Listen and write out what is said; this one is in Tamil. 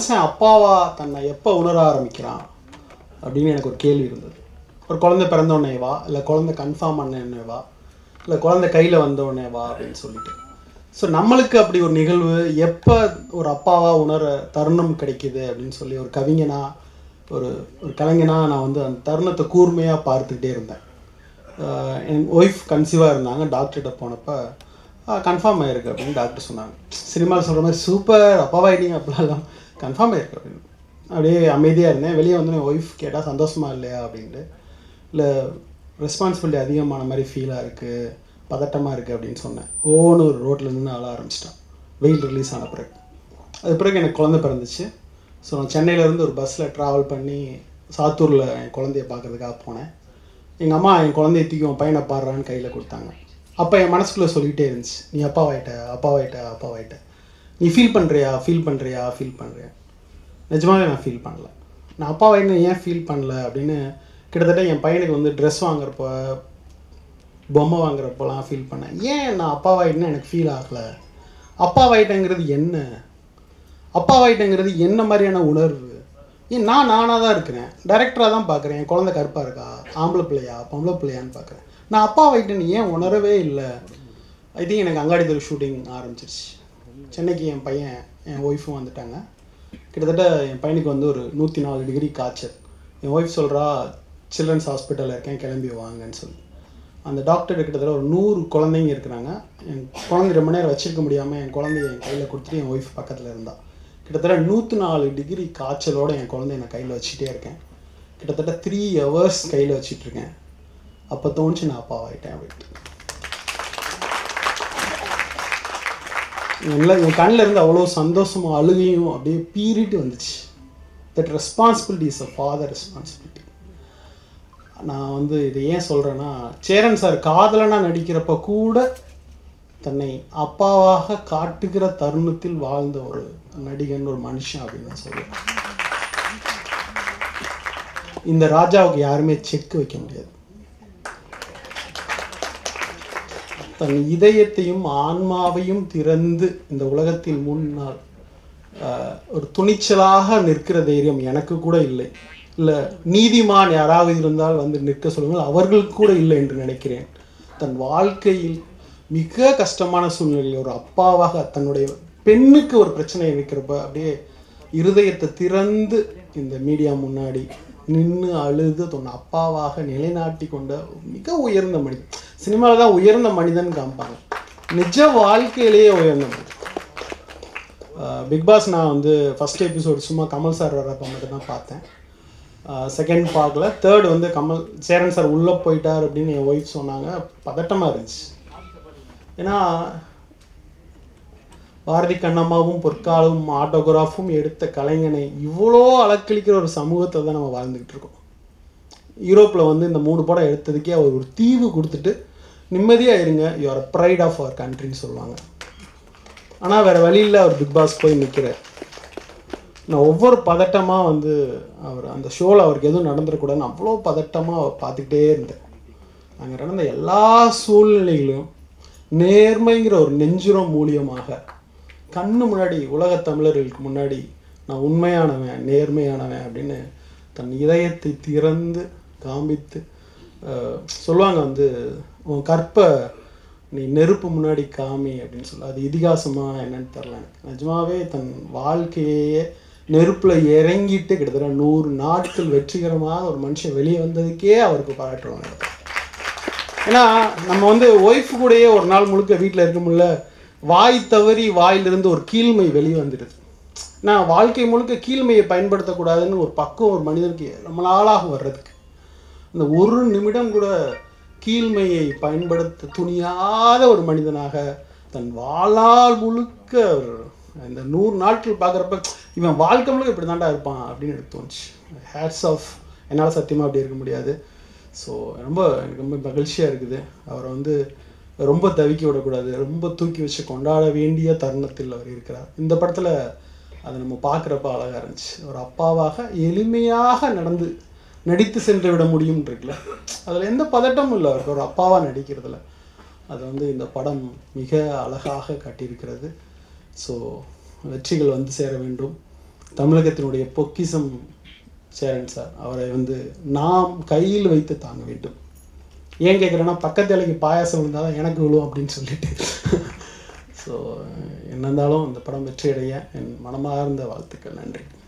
மனுஷன் அப்பாவா தன்னை எப்போ உணர ஆரம்பிக்கிறான் அப்படின்னு எனக்கு ஒரு கேள்வி இருந்தது. ஒரு குழந்தை பிறந்தோடனேவா, இல்லை குழந்தை கன்ஃபார்ம் பண்ணேவா, இல்லை குழந்தை கையில் வந்தோடனேவா அப்படின்னு சொல்லிட்டு. ஸோ நம்மளுக்கு அப்படி ஒரு நிகழ்வு எப்போ ஒரு அப்பாவாக உணர தருணம் கிடைக்கிது அப்படின்னு சொல்லி ஒரு கவிஞனா ஒரு கலைஞனாக நான் வந்து அந்த தருணத்தை கூர்மையாக பார்த்துக்கிட்டே இருந்தேன். என் ஒய்ஃப் கன்சீவாக இருந்தாங்க. டாக்டர்கிட்ட போனப்போ கன்ஃபார்ம் ஆகிருக்கு அப்படின்னு டாக்டர் சொன்னாங்க. சினிமாவில் சொல்கிற மாதிரி சூப்பர் அப்பாவாயிட்டீங்க அப்படிலாம் கன்ஃபார்ம் ஆகிருக்கு அப்படின்னு. அப்படியே அமைதியாக இருந்தேன். வெளியே வந்து என் ஒய்ஃப் கேட்டால் சந்தோஷமாக இல்லையா அப்படின்ட்டு. இல்லை ரெஸ்பான்சிபிலிட்டி அதிகமான மாதிரி ஃபீலாக இருக்குது, பதட்டமாக இருக்குது அப்படின்னு சொன்னேன். ஓன்னு ஒரு ரோட்டில் நின்று அழ ஆரம்பிச்சிட்டேன். வெயில் ரிலீஸ் ஆன பிறகு. அது பிறகு எனக்கு குழந்தை பிறந்துச்சு. ஸோ நான் சென்னையிலேருந்து ஒரு பஸ்ஸில் ட்ராவல் பண்ணி சாத்தூரில் என் குழந்தைய பார்க்குறதுக்காக போனேன். எங்கள் அம்மா என் குழந்தைய தூக்கி உன் பையனை பாடுறான்னு கையில் கொடுத்தாங்க. அப்போ என் மனசுக்குள்ளே சொல்லிகிட்டே இருந்துச்சு, நீ அப்பாவாயிட்ட, நீ ஃபீல் பண்ணுறியா. நிஜமாவே நான் ஃபீல் பண்ணல. நான் அப்பாவாயின்னு ஏன் ஃபீல் பண்ணல அப்படின்னு கிட்டத்தட்ட என் பையனுக்கு வந்து ட்ரெஸ் வாங்குறப்போ, பொம்மை வாங்குறப்போலாம் ஃபீல் பண்ணேன். ஏன் நான் அப்பாவாயிட்டுன்னு எனக்கு ஃபீல் ஆகலை. அப்பாவாயிட்டேங்கிறது என்ன மாதிரியான உணர்வு? ஏன் நானாக தான் இருக்கிறேன், டைரக்டராக தான் பார்க்குறேன். என் குழந்தை கருப்பாக இருக்கா, ஆம்பளை பிள்ளையா பொம்பளை பிள்ளையான்னு பார்க்குறேன். நான் அப்பாவாயிட்டேன்னு ஏன் உணரவே இல்லை. ஐ திங்க் எனக்கு அங்காடி தெரு ஷூட்டிங் ஆரம்பிச்சிருச்சு. சென்னைக்கு என் பையன் என் ஒய்ஃபும் வந்துட்டாங்க. கிட்டத்தட்ட என் பையனுக்கு வந்து ஒரு 104 டிகிரி காய்ச்சல். என் ஒய்ஃப் சொல்கிறா, சில்ட்ரன்ஸ் ஹாஸ்பிட்டலில் இருக்கேன், கிளம்பி வாங்கன்னு சொல்லி. அந்த டாக்டர் கிட்டத்தட்ட ஒரு 100 குழந்தைங்க இருக்கிறாங்க. என் குழந்தை ரொம்ப நேரம் வச்சுருக்க முடியாமல் என் குழந்தைய என் கையில் கொடுத்துட்டு என் ஒய்ஃப் பக்கத்தில் இருந்தா. கிட்டத்தட்ட 104 டிகிரி காய்ச்சலோடு என் குழந்தைய நான் கையில் வச்சுட்டே இருக்கேன். கிட்டத்தட்ட 3 hours கையில் வச்சிட்ருக்கேன். அப்போ தோணுச்சு நான் அப்பாவாயிட்டேன் அப்படின்ட்டு. என் கண்ணில் இருந்து அவ்வளோ சந்தோஷமும் அழுகையும் அப்படியே பீறிட்டு வந்துச்சு. That responsibility is a father responsibility. நான் வந்து இதை ஏன் சொல்கிறேன்னா, சேரன் சார் காதலனாக நடிக்கிறப்ப கூட தன்னை அப்பாவாக காட்டுகிற தருணத்தில் வாழ்ந்த ஒரு நடிகன், ஒரு மனுஷன் அப்படின்னு நான் சொல்லுவேன். இந்த ராஜாவுக்கு யாருமே செக் வைக்க முடியாது. தன் இதயத்தையும் ஆன்மாவையும் திறந்து இந்த உலகத்தில் முன்னால் ஒரு துணிச்சலாக நிற்கிற தைரியம் எனக்கு கூட இல்லை. இல்லை நீதிமான் யாராவது இருந்தால் வந்து நிற்க சொல்லுங்கள், அவர்களுக்கு கூட இல்லை என்று நினைக்கிறேன். தன் வாழ்க்கையில் மிக கஷ்டமான சூழ்நிலையில் ஒரு அப்பாவாக தன்னுடைய பெண்ணுக்கு ஒரு பிரச்சனையை நிற்கிறப்ப அப்படியே இருதயத்தை திறந்து இந்த மீடியா முன்னாடி நின்று அழுது தன் அப்பாவாக நிலைநாட்டி கொண்ட மிக உயர்ந்த மனிதன். சினிமாவில் தான் உயர்ந்த மனிதன் காமிப்பாங்க, நிஜ வாழ்க்கையிலேயே உயர்ந்த மனிதன். பிக் பாஸ் நான் வந்து ஃபஸ்ட் எபிசோடு சும்மா கமல் சார் வர்றப்ப மட்டும் தான் பார்த்தேன். செகண்ட் பார்க்கல. தேர்ட் வந்து சேரன் சார் உள்ளே போயிட்டார் அப்படின்னு என் ஒய்ஃப் சொன்னாங்க. பதட்டமாக இருந்துச்சு. ஏன்னா பாரதி கண்ணம்மாவும் பொற்காலும் ஆட்டோகிராஃபும் எடுத்த கலைஞனை இவ்வளோ அலக்களிக்கிற ஒரு சமூகத்தை தான் நம்ம வாழ்ந்துக்கிட்டு இருக்கோம். யூரோப்பில் வந்து இந்த 3 படம் எடுத்ததுக்கே அவர் ஒரு தீவு கொடுத்துட்டு நிம்மதியாக இருங்க, you are pride of our கண்ட்ரின்னு சொல்லுவாங்க. ஆனால் வேறு வழியில் அவர் பிக் பாஸ் போய் நிற்கிறார். நான் ஒவ்வொரு பதட்டமாக வந்து அவர் அந்த ஷோவில் அவருக்கு எதுவும் நடந்துடக்கூடாதுன்னு அவ்வளோ பதட்டமாக பார்த்துக்கிட்டே இருந்தேன். அங்கே நடந்த எல்லா சூழ்நிலைகளும் நேர்மைங்கிற ஒரு நெஞ்சுரம் மூலியமாக கண்ணு முன்னாடி உலகத் தமிழர்களுக்கு முன்னாடி நான் உண்மையானவன், நேர்மையானவன் அப்படின்னு தன் இதயத்தை திறந்து காண்பித்து சொல்லுவாங்க வந்து, உன் கற்பை நீ நெருப்பு முன்னாடி காமி அப்படின்னு சொல்ல. அது இதிகாசமாக என்னன்னு தெரில எனக்கு. நிஜமாவே தன் வாழ்க்கையே நெருப்பில் இறங்கிட்டு கிட்டத்தட்ட 100 நாட்கள் வெற்றிகரமாக ஒரு மனுஷன் வெளியே வந்ததுக்கே அவருக்கு பாராட்டுவாங்க. ஏன்னா நம்ம வந்து ஒய்ஃபு கூடயே ஒரு நாள் முழுக்க வீட்டில் இருக்க முடியல, வாய் தவறி வாயிலிருந்து ஒரு கீழ்மை வெளியே வந்துடுது. நான் வாழ்க்கை முழுக்க கீழ்மையை பயன்படுத்தக்கூடாதுன்னு ஒரு பக்கம் ஒரு மனிதனுக்கு ரொம்ப நாளாக வர்றதுக்கு, அந்த ஒரு நிமிடம் கூட கீழ்மையை பயன்படுத்த துணியாத ஒரு மனிதனாக தன் வாழ்நாள் முழுக்க இந்த 100 நாட்கள் பார்க்குறப்ப இவன் வாழ்க்கை முழுக்க இப்படி தாண்டா இருப்பான் அப்படின்னு எனக்கு தோணுச்சு. Hats off. என்னால் சத்தியமாக அப்படி இருக்க முடியாது. ஸோ எனக்கு ரொம்ப மகிழ்ச்சியாக இருக்குது. அவரை வந்து ரொம்ப தவிக்க விடக்கூடாது, ரொம்ப தூக்கி வச்சு கொண்டாட வேண்டிய தருணத்தில் அவர் இருக்கிறார். இந்த படத்தில் அதை நம்ம பார்க்குறப்ப அழகாக இருந்துச்சு. ஒரு அப்பாவாக எளிமையாக நடித்து சென்று விட முடியும் இருக்குல்ல, அதில் எந்த பதட்டமும் இல்லை அவருக்கு ஒரு அப்பாவாக நடிக்கிறதுல. அதை வந்து இந்த படம் மிக அழகாக காட்டியிருக்கிறது. ஸோ வெற்றிகள் வந்து சேர வேண்டும். தமிழகத்தினுடைய பொக்கிஷம் சேரன் சார். அவரை வந்து நாம் கையில் வைத்து தாங்க வேண்டும். ஏன் கேட்குறேன்னா, பக்கத்து இலைக்கு பாயாசம் இருந்தால் தான் எனக்கு விழும் அப்படின்னு சொல்லிட்டு. ஸோ என்ன இருந்தாலும் இந்த படம் வெற்றியடைய என் மனமார்ந்த வாழ்த்துக்கள். நன்றி.